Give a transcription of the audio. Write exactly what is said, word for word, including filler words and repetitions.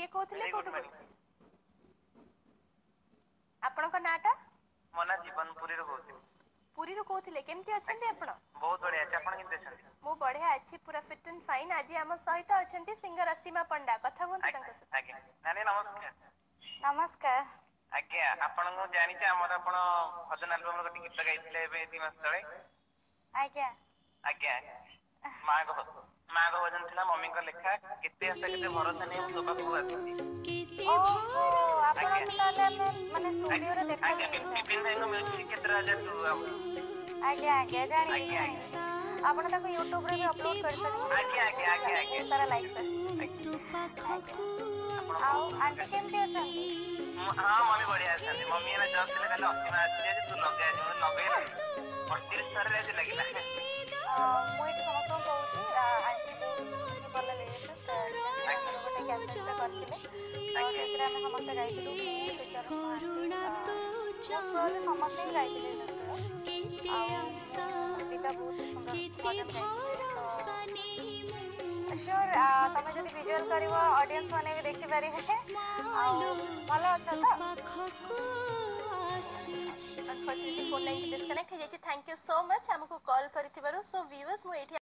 किए कहते good कोठु morning. आपनका नाटा मो ना जीवन पुरी रो कहते पुरी रो कहते केमती अछंती आपण बहुत बढ़िया अछि आपण केमती अछंती मो बढ़िया अछि पूरा फिट एंड फाइन आज हम सहित अछंती सिंगर असीमा पंडा कथा कोन तंक आज्ञा नानी नमस्कार नमस्कार आज्ञा आपण को जानि छ हमर आपण भजन एल्बम रो गीत गाइथिले एबे तीन मास तळे आज्ञा आज्ञा मां को मां को भजन थिला मम्मी को लेखा केते हस केते भरोसा नै तो पाखु आछी ओहो आपण ताले माने स्टूडियो रे देखा आज्ञा विपिन भाई को म्यूजिक केते राजा तू आज्ञा आज्ञा जानि आपण ताको YouTube रे भी अपलोड कर सकते आज्ञा आज्ञा आज्ञा आज्ञा तारा लाइक कर आओ आंटी केमती अछंती हां मम्मी बढ़िया अछंती मम्मी ने जब से कहले असीमा आछी जे तू लगे आज मैं लगे अड़तीस साल रे लागिला मु एट समस्त कहूची आंटी बहुत भल लगे गोटे कैसेट करथिले और एतरा हम समस्त गाइथिलु समस्त ही गाइथिले श्योर तमे जदि विजुअल करिवो ऑडियंस माने देखि पारि है भलो अच्छा तो अनफॉर्चुनेटली फोन लाइन डिस्कनेक्ट हो जाइए थैंक यू सो मच हमको कॉल करिथिबारु सो व्यूअर्स मु एठी